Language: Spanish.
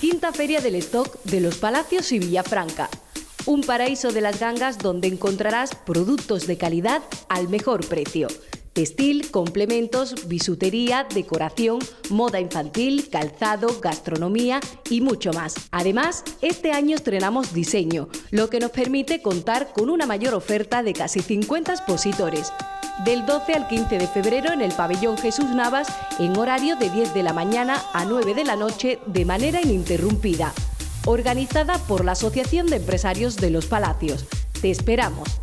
Quinta Feria del Stock de Los Palacios y Villafranca. Un paraíso de las gangas donde encontrarás productos de calidad al mejor precio. Textil, complementos, bisutería, decoración, moda infantil, calzado, gastronomía y mucho más. Además, este año estrenamos diseño, lo que nos permite contar con una mayor oferta de casi 50 expositores. Del 12 al 15 de febrero en el Pabellón Jesús Navas, en horario de 10 de la mañana a 9 de la noche de manera ininterrumpida. Organizada por la Asociación de Empresarios de Los Palacios. Te esperamos.